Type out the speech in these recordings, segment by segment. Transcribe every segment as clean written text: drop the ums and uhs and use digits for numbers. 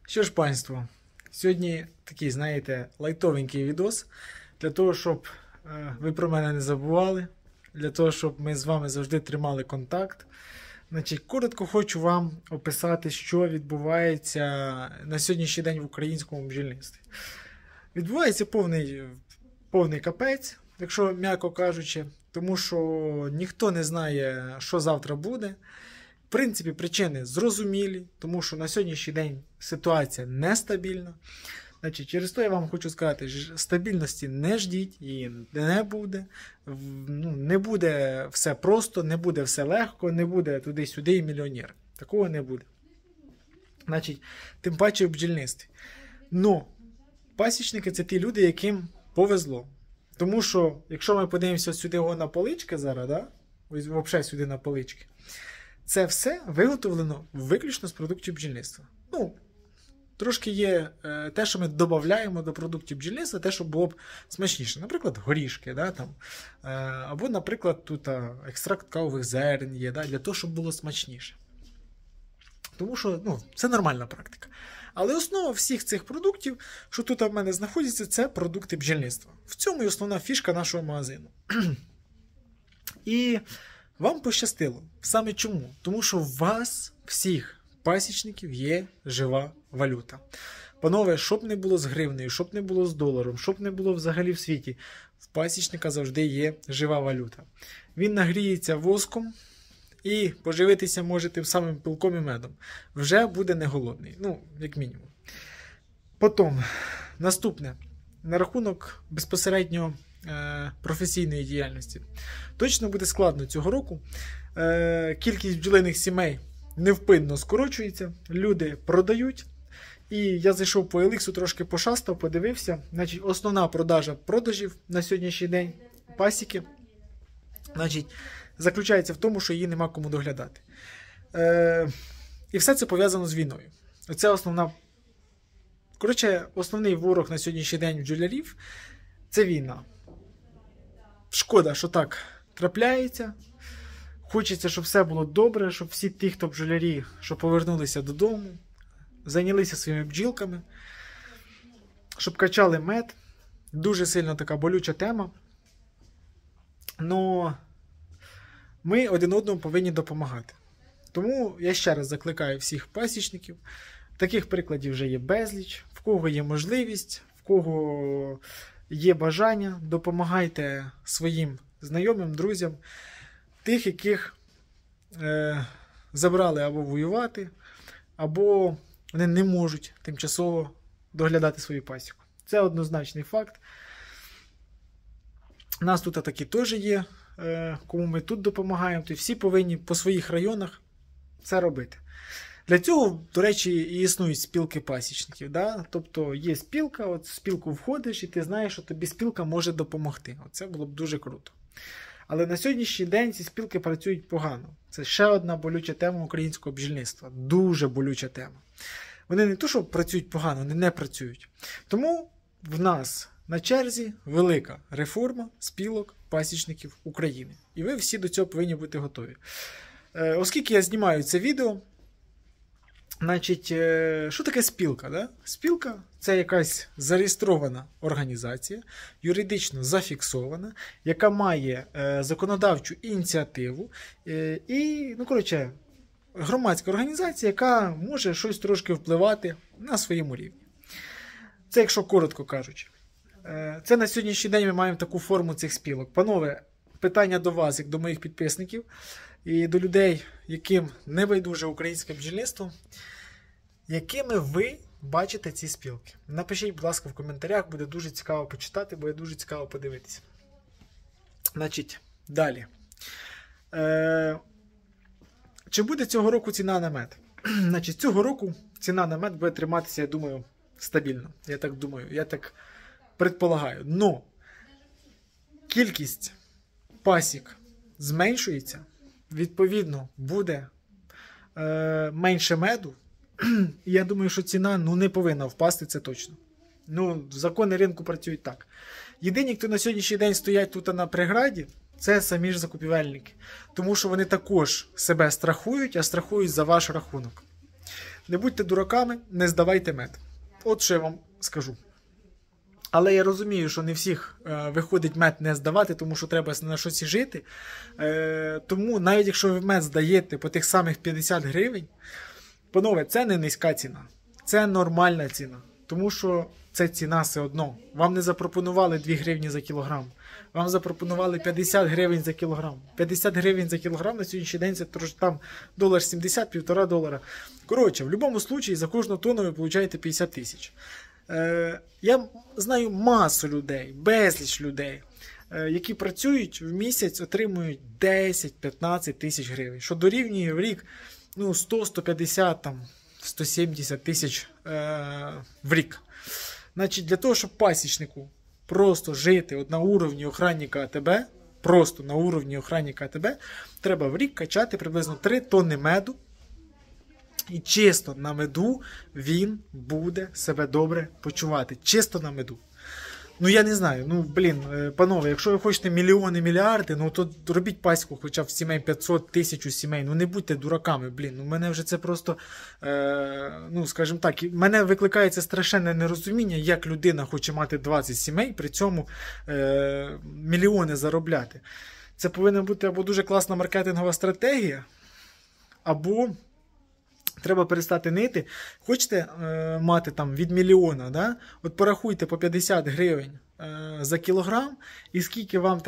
Що ж, панство, сьогодні такий, знаєте, лайтовенький відос для того, щоб ви про мене не забували, для того, щоб ми з вами завжди тримали контакт. Значить, коротко хочу вам описати, що відбувається на сьогоднішній день в українському бджільництві. Відбувається повний капець, якщо м'яко кажучи, тому що ніхто не знає, що завтра буде. В принципі, причини зрозумілі, тому що на сьогоднішній день ситуація нестабільна. Значить, через то я вам хочу сказати, що стабільності не ждіть, її не буде. Не буде все просто, не буде все легко, не буде туди-сюди і мільйонер. Такого не буде. Значить, тим паче в бджільництві. Ну, пасічники – це ті люди, яким повезло. Тому що, якщо ми подивимося сюди на полички зараз, да? Ось взагалі сюди на полички, це все виготовлено виключно з продуктів бджільництва. Ну, трошки є те, що ми додаємо до продуктів бджільництва, те, щоб було б смачніше. Наприклад, горішки, да, там, або, наприклад, тут екстракт кавових зерен є, да, для того, щоб було смачніше. Тому що це нормальна практика. Але основа всіх цих продуктів, що тут в мене знаходяться, це продукти бджільництва. В цьому і основна фішка нашого магазину. І вам пощастило. Саме чому? Тому що в вас, всіх пасічників, є жива валюта. Панове, щоб не було з гривнею, щоб не було з доларом, щоб не було взагалі в світі, в пасічника завжди є жива валюта. Він нагріється воском і поживитися може тим самим пилком і медом. Вже буде не голодний. Ну, як мінімум. Потім, наступне. На рахунок безпосередньо професійної діяльності. Точно буде складно цього року. Кількість бджолиних сімей невпинно скорочується, люди продають. І я зайшов по Еліксу, трошки пошастав, подивився. Значить, основна продажів на сьогоднішній день пасіки, значить, заключається в тому, що її нема кому доглядати. І все це пов'язано з війною. Оце основна. Коротше, основний ворог на сьогоднішній день бджолярів – це війна. Шкода, що так трапляється. Хочеться, щоб все було добре, щоб всі ті, хто бджолярі, що повернулися додому, зайнялися своїми бджілками, щоб качали мед. Дуже сильно така болюча тема. Но ми один одному повинні допомагати. Тому я ще раз закликаю всіх пасічників. Таких прикладів вже є безліч. В кого є можливість, в кого є бажання, допомагайте своїм знайомим, друзям, тих, яких забрали або воювати, або вони не можуть тимчасово доглядати свою пасіку. Це однозначний факт. Нас тут такі теж є, кому ми тут допомагаємо, то всі повинні по своїх районах це робити. Для цього, до речі, і існують спілки пасічників. Да? Тобто є спілка, от в спілку входиш і ти знаєш, що тобі спілка може допомогти. Це було б дуже круто. Але на сьогоднішній день ці спілки працюють погано. Це ще одна болюча тема українського бджільництва. Дуже болюча тема. Вони не то, що працюють погано, вони не працюють. Тому в нас на черзі велика реформа спілок пасічників України. І ви всі до цього повинні бути готові. Оскільки я знімаю це відео, значить, що таке спілка? Да? Спілка – це якась зареєстрована організація, юридично зафіксована, яка має законодавчу ініціативу і, громадська організація, яка може щось трошки впливати на своєму рівні. Це якщо коротко кажучи. Це на сьогоднішній день ми маємо таку форму цих спілок. Панове, питання до вас, як до моїх підписників, і до людей, яким не байдуже українське бджільництво, якими ви бачите ці спілки. Напишіть, будь ласка, в коментарях, буде дуже цікаво почитати, буде дуже цікаво подивитися. Значить, далі. Чи буде цього року ціна на мед? Значить, цього року ціна на мед буде триматися, я думаю, стабільно. Я так думаю, я так предполагаю. Но кількість пасік зменшується, відповідно, буде менше меду. І я думаю, що ціна не повинна впасти, це точно. Закони ринку працюють так. Єдині, хто на сьогоднішній день стоять тут на преграді, це самі ж закупівельники. Тому що вони також себе страхують, а страхують за ваш рахунок. Не будьте дураками, не здавайте мед. От що я вам скажу. Але я розумію, що не всіх виходить мед не здавати, тому що треба на щось і жити. Тому навіть якщо ви мед здаєте по тих самих 50 гривень, панове, це не низька ціна. Це нормальна ціна. Тому що це ціна все одно. Вам не запропонували 2 гривні за кілограм. Вам запропонували 50 гривень за кілограм. 50 гривень за кілограм на сьогоднішній день це там $1.70, $1,5. Коротше, в будь-якому випадку за кожну тонну ви отримуєте 50 тисяч. Я знаю масу людей, безліч людей, які працюють в місяць, отримують 10-15 тисяч гривень, що дорівнює в рік 100, 150, 170 тисяч в рік. Значить, для того, щоб пасічнику просто жити от на уровні охранника АТБ, просто на уровні охранника АТБ, треба в рік качати приблизно 3 тонни меду. І чисто на меду він буде себе добре почувати. Чисто на меду. Ну я не знаю, панове, якщо ви хочете мільйони, мільярди, то робіть пасіку хоча б в сімей 500, 1000 сімей. Не будьте дураками, мене вже це просто, скажімо так, мене викликає це страшенне нерозуміння, як людина хоче мати 20 сімей, при цьому мільйони заробляти. Це повинна бути або дуже класна маркетингова стратегія, або треба перестати нити. Хочете мати там від мільйона, да? От порахуйте по 50 гривень за кілограм, і скільки вам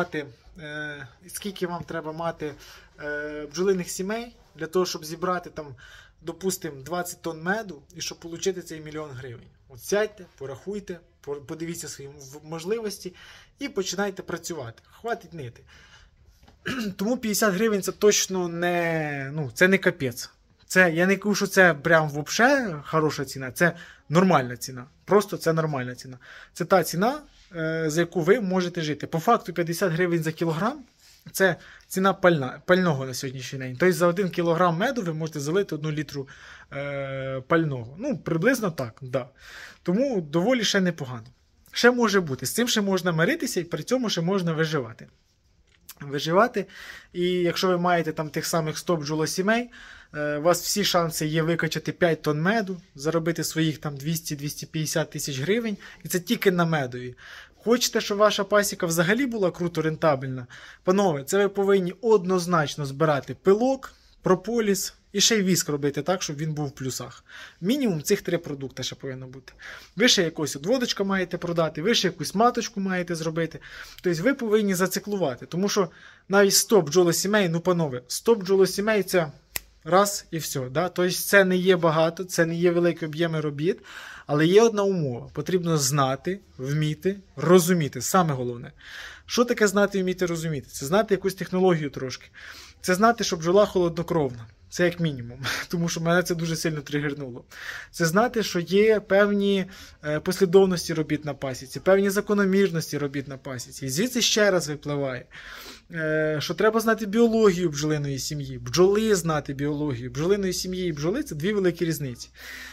треба мати бджолиних сімей для того, щоб зібрати там, допустимо, 20 тонн меду і щоб отримати цей 1 мільйон гривень. От сядьте, порахуйте, подивіться свої можливості і починайте працювати. Хватить нити. Тому 50 гривень це точно це не капець. Я не кажу, що це прям взагалі хороша ціна, це нормальна ціна. Просто це нормальна ціна. Це та ціна, за яку ви можете жити. По факту 50 гривень за кілограм – це ціна пального на сьогоднішній день. Тобто за 1 кілограм меду ви можете залити 1 літру пального. Приблизно так, да. Тому доволі ще непогано. Ще може бути. З цим ще можна миритися і при цьому ще можна виживати. І якщо ви маєте там тих самих 100 бджолосімей, у вас всі шанси є викачати 5 тонн меду, заробити своїх там 200-250 тисяч гривень, і це тільки на медові. Хочете, щоб ваша пасіка взагалі була круто рентабельна? Панове, це ви повинні однозначно збирати пилок, прополіс і ще й віск робити так, щоб він був в плюсах. Мінімум цих 3 продукти ще повинно бути. Ви ще якусь одводочку маєте продати, ви ще якусь маточку маєте зробити. Тобто ви повинні зациклувати, тому що навіть 100 бджолосімей, панове, 100 бджолосімей це раз і все. Да? Тобто це не є багато, це не є великі об'єми робіт, але є одна умова. Потрібно знати, вміти, розуміти. Саме головне. Що таке знати, вміти, розуміти? Це знати якусь технологію трошки. Це знати, що бджола холоднокровна. Це як мінімум, тому що мене це дуже сильно тригернуло. Це знати, що є певні послідовності робіт на пасіці, певні закономірності робіт на пасіці. І звідси ще раз випливає, що треба знати біологію бджолиної сім'ї, бджоли знати біологію. Бджолиної сім'ї і бджоли – це 2 великі різниці.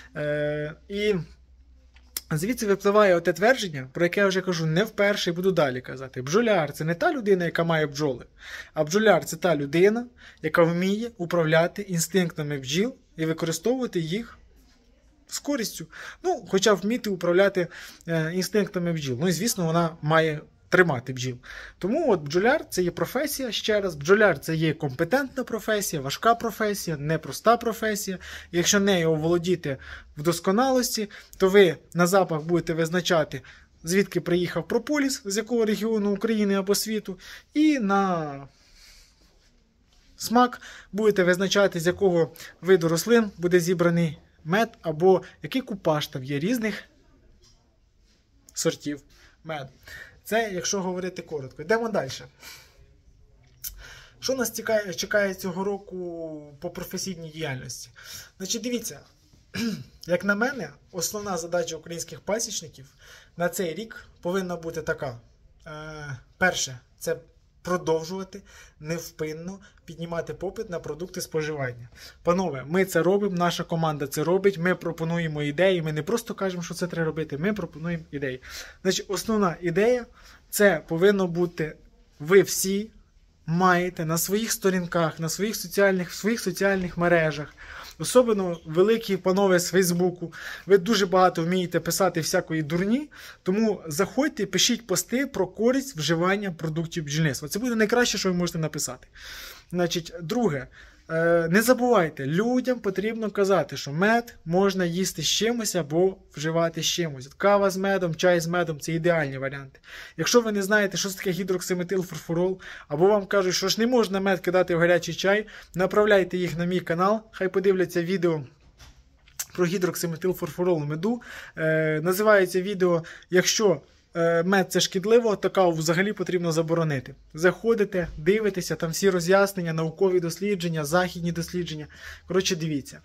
І звідси випливає те твердження, про яке я вже кажу не вперше і буду далі казати. Бджоляр – це не та людина, яка має бджоли, а бджоляр – це та людина, яка вміє управляти інстинктами бджіл і використовувати їх з користю. Хоча вміти управляти інстинктами бджіл. І, звісно, вона має тримати бджіл. Тому бджоляр – це є професія, ще раз. Бджоляр – це є компетентна професія, важка професія, непроста професія. І якщо нею оволодіти в досконалості, то ви на запах будете визначати, звідки приїхав прополіс, з якого регіону України або світу, і на смак будете визначати, з якого виду рослин буде зібраний мед, або який купаж там є різних сортів меду. Це, якщо говорити коротко. Йдемо далі. Що нас чекає цього року по професійній діяльності? Значить, дивіться, як на мене, основна задача українських пасічників на цей рік повинна бути така. Перше, це продовжувати невпинно піднімати попит на продукти споживання. Панове, ми це робимо, наша команда це робить, ми пропонуємо ідеї, ми не просто кажемо, що це треба робити, ми пропонуємо ідеї. Значить, основна ідея – це повинно бути, ви всі маєте на своїх сторінках, на своїх соціальних мережах Особливо великі панове з Фейсбуку. Ви дуже багато вмієте писати всякої дурні, тому заходьте і пишіть пости про користь вживання продуктів бджільництва. Це буде найкраще, що ви можете написати. Значить, друге. Не забувайте, людям потрібно казати, що мед можна їсти з чимось або вживати з чимось. Кава з медом, чай з медом – це ідеальні варіанти. Якщо ви не знаєте, що це таке гідроксиметилфурфурол, або вам кажуть, що ж не можна мед кидати в гарячий чай, направляйте їх на мій канал, хай подивляться відео про гідроксиметилфурфурол у меду. Називається відео «Якщо мед це шкідливо, то каву взагалі потрібно заборонити». Заходите, дивитеся, там всі роз'яснення, наукові дослідження, західні дослідження. Коротше, дивіться.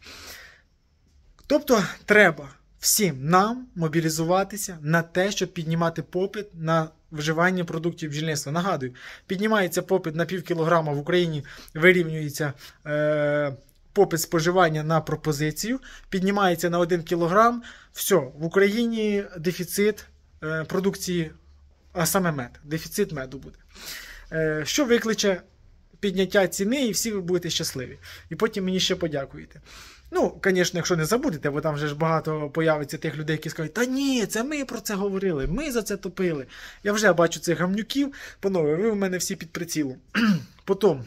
Тобто, треба всім нам мобілізуватися на те, щоб піднімати попит на вживання продуктів бджільництва. Нагадую, піднімається попит на пів кілограма, в Україні вирівнюється попит споживання на пропозицію, піднімається на 1 кілограм, все, в Україні дефіцит продукції, а саме мед. Дефіцит меду буде. Що викличе підняття ціни, і всі ви будете щасливі. І потім мені ще подякуєте. Ну, звісно, якщо не забудете, бо там вже ж багато появиться тих людей, які скажуть, та ні, це ми про це говорили, ми за це топили. Я вже бачу цих гамнюків. Панове, ви в мене всі під прицілом. Потім,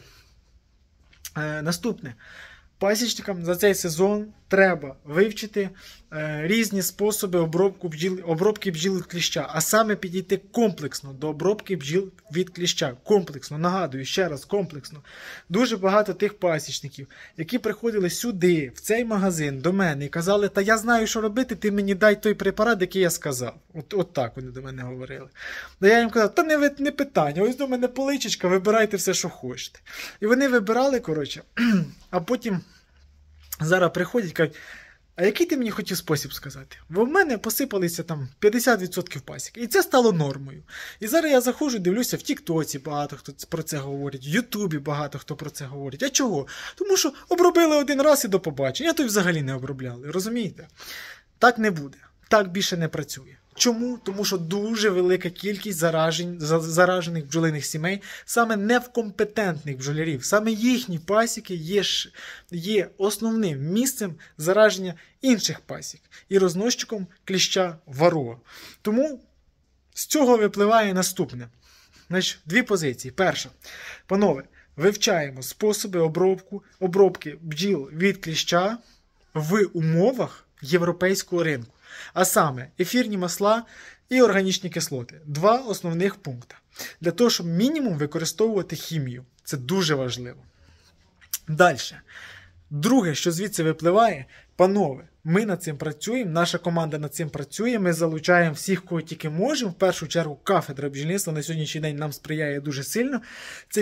наступне. Пасічникам за цей сезон треба вивчити різні способи обробки бджіл від кліща, а саме підійти комплексно до обробки бджіл від кліща. Комплексно, нагадую, ще раз, комплексно. Дуже багато тих пасічників, які приходили сюди, в цей магазин, до мене і казали, та я знаю, що робити, ти мені дай той препарат, який я сказав. От так вони до мене говорили. А я їм казав, та не питання, ось до мене поличечка, вибирайте все, що хочете. І вони вибирали, коротше, а потім зараз приходять і кажуть, а який ти мені хотів спосіб сказати? Бо в мене посипалися там 50% пасік. І це стало нормою. І зараз я заходжу, дивлюся, в Тіктоці багато хто про це говорить, в Ютубі багато хто про це говорить. А чого? Тому що обробили один раз і до побачення, а то й взагалі не обробляли. Розумієте? Так не буде. Так більше не працює. Чому? Тому що дуже велика кількість заражених бджолиних сімей, саме невкомпетентних бджолярів, саме їхні пасіки є основним місцем зараження інших пасік і розносчиком кліща варроа. Тому з цього випливає наступне. Значить, дві позиції. Перша. Панове, вивчаємо способи обробки бджіл від кліща в умовах європейського ринку. А саме ефірні масла і органічні кислоти. Два основних пункти. Для того, щоб мінімум використовувати хімію. Це дуже важливо. Далі. Друге, що звідси випливає, панове, ми над цим працюємо, наша команда над цим працює, ми залучаємо всіх, кого тільки можемо. В першу чергу кафедра бджільництва на сьогоднішній день нам сприяє дуже сильно. Це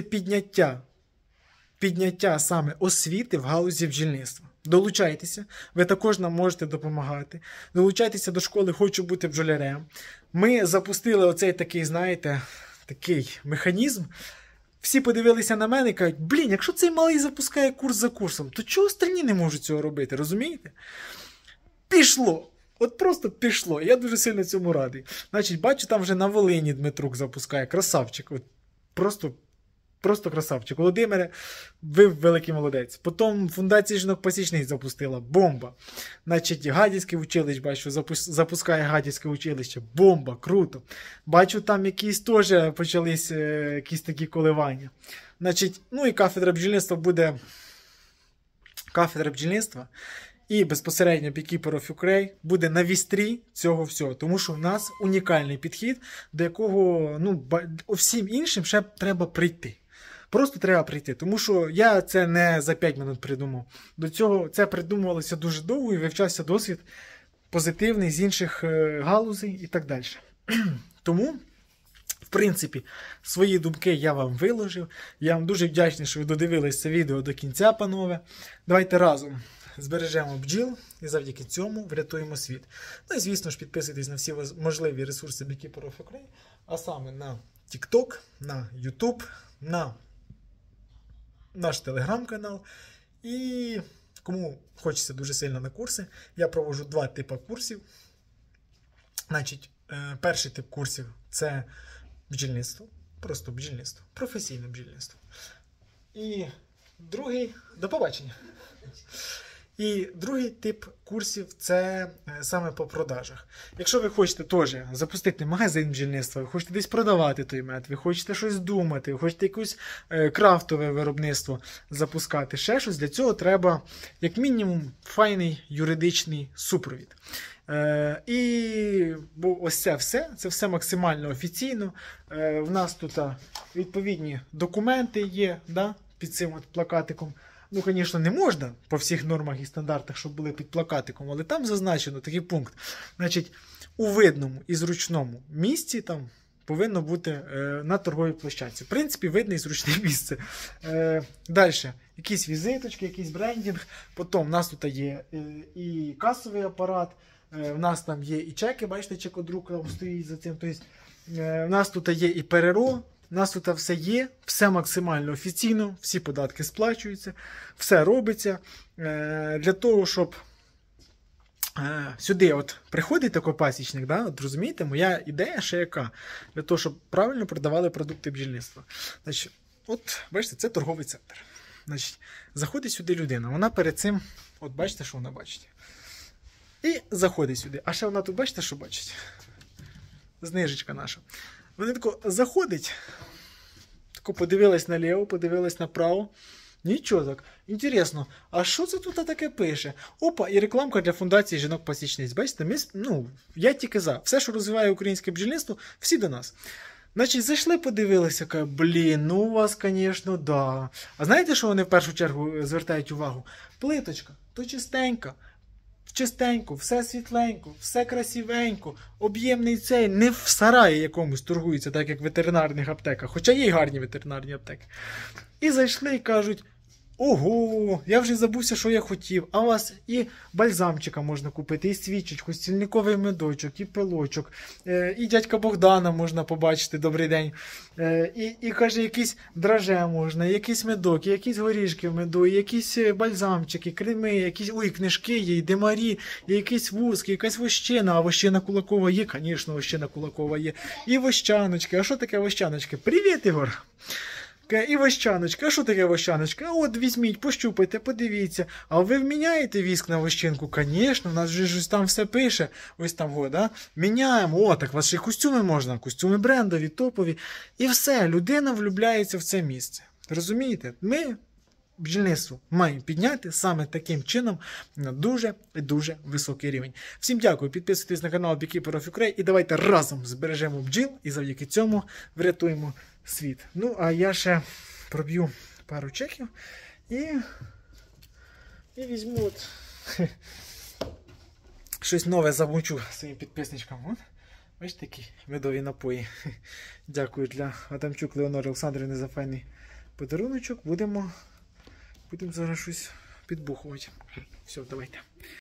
підняття саме освіти в галузі бджільництва. Долучайтеся, ви також нам можете допомагати. Долучайтеся до школи «Хочу бути бджолярем». Ми запустили оцей такий, знаєте, такий механізм. Всі подивилися на мене і кажуть, якщо цей малий запускає курс за курсом, то чого остальні не можуть цього робити, розумієте? Пішло! От просто пішло. Я дуже сильно цьому радий. Значить, бачу, там вже на Волині Дмитрук запускає. Красавчик. От Просто красавчик. Володимире, ви великий молодець. Потім фундація жінок-пасічниць запустила. Бомба. Значить, Гадяцьке училище, бачу, запускає Гадяцьке училище. Бомба, круто. Бачу, там якісь теж почались якісь такі коливання. Значить, ну і кафедра бджільництва буде. Кафедра бджільництва і безпосередньо Beekeeper of Ukraine буде на вістрі цього всього. Тому що в нас унікальний підхід, до якого всім іншим ще треба прийти. Просто треба прийти, тому що я це не за 5 минут придумав. До цього це придумувалося дуже довго і вивчався досвід позитивний з інших галузей і так далі. Тому, в принципі, свої думки я вам виложив. Я вам дуже вдячний, що ви додивились це відео до кінця, панове. Давайте разом збережемо бджіл і завдяки цьому врятуємо світ. Ну і, звісно ж, підписуйтесь на всі можливі ресурси Beekeeper of Ukraine, а саме на TikTok, на YouTube, на наш телеграм-канал. І кому хочеться дуже сильно на курси, я проводжу 2 типи курсів. Значить, перший тип курсів – це бджільництво, просто бджільництво, професійне бджільництво. І другий – до побачення. І другий тип курсів це саме по продажах. Якщо ви хочете теж запустити магазин бджільництва, ви хочете десь продавати той мед, ви хочете щось думати, ви хочете якусь крафтове виробництво запускати, ще щось, для цього треба, як мінімум, файний юридичний супровід. Бо ось це все максимально офіційно. В нас тут відповідні документи є, да, під цим от плакатиком. Ну, звісно, не можна по всіх нормах і стандартах, щоб були під плакатиком, але там зазначено такий пункт. Значить, у видному і зручному місці там повинно бути на торговій площадці. В принципі, видне і зручне місце. Далі, якісь візиточки, якийсь брендінг. Потім в нас тут є і касовий апарат, в нас там є і чеки, бачите, чекодрук там стоїть за цим. Тобто, в нас тут є і ПРРО, у нас тут все є, все максимально офіційно, всі податки сплачуються, все робиться для того, щоб сюди от приходить такий пасічник, да, от розумієте, моя ідея ще яка? Для того, щоб правильно продавали продукти бджільництва. Значить, от, бачите, це торговий центр. Значить, заходить сюди людина, вона перед цим, от бачите, що вона бачить. І заходить сюди. А ще вона тут, бачите, що бачить? Знижечка наша. Вона тако заходить, тако подивилась наліво, подивилась направо. Нічого так. Інтересно, а що це тут таке пише? Опа, і рекламка для фундації жінок-пасічниць. Бачите, я тільки за. Все, що розвиває українське бджільництво, всі до нас. Значить, зайшли, подивилися, ну у вас, звісно, да. А знаєте, що вони в першу чергу звертають увагу? Плиточка, то чистенька. Чистенько, все світленько, все красивенько, об'ємний цей, не в сараї якомусь торгується, так як в ветеринарних аптеках, хоча є й гарні ветеринарні аптеки. І зайшли і кажуть, ого, я вже забувся, що я хотів, а у вас і бальзамчика можна купити, і свічечку, і стільниковий медочок, і пилочок, і дядька Богдана можна побачити, добрий день, і каже, якісь драже можна, якийсь медок, якісь горішки в меду, якісь бальзамчики, креми, якісь, книжки є, і димарі, і якийсь вуск, якась вощина, а вощина Кулакова є, звісно, вощина Кулакова є, і вощаночки. А що таке вощаночки? Привіт, Ігор! І вощаночка. А що таке вощаночка? А от візьміть, пощупайте, подивіться. А ви вміняєте віск на вощинку? Звісно, у нас же ж там все пише. Ось там, да? Міняємо. О, так у вас ще й костюми можна. Костюми брендові, топові. І все, людина влюбляється в це місце. Розумієте? Ми бджільництво маємо підняти саме таким чином на дуже і дуже високий рівень. Всім дякую, підписуйтесь на канал Beekeeper of Ukraine і давайте разом збережемо бджіл і завдяки цьому врятуємо світ. Ну, а я ще проб'ю пару чеків і візьму от щось нове замучу своїм підписничкам. От. Бачите, такі медові напої. Дякую для Адамчук Леонори Олександрівни за файний подаруночок. Будемо зараз щось підбухувати. Все, давайте.